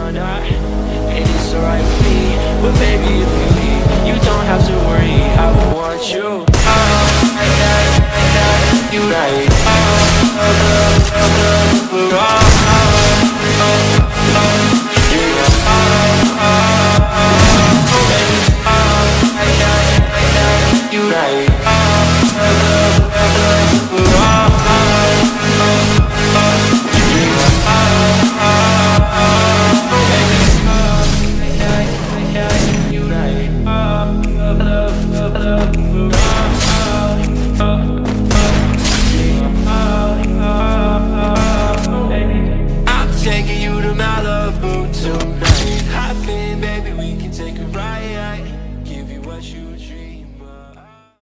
nah, and it's alright with me. But baby, if you leave, you don't have to worry, I will want you. You right.